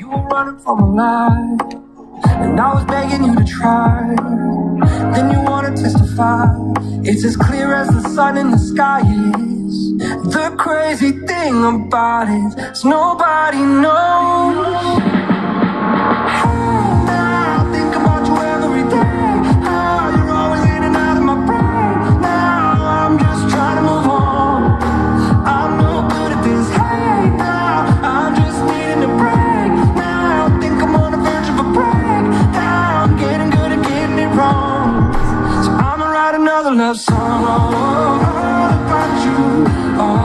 You were running from a lie, and I was begging you to try. Then you wanna testify. It's as clear as the sun in the sky is. The crazy thing about it is nobody knows. Hey, now I think about you every day. How you're always in and out of my brain. Now I'm just trying to move on. I'm no good at this. Hey, now I'm just needing a break. Now I think I'm on the verge of a break. Now I'm getting good at getting it wrong. So I'ma write another love song all about you.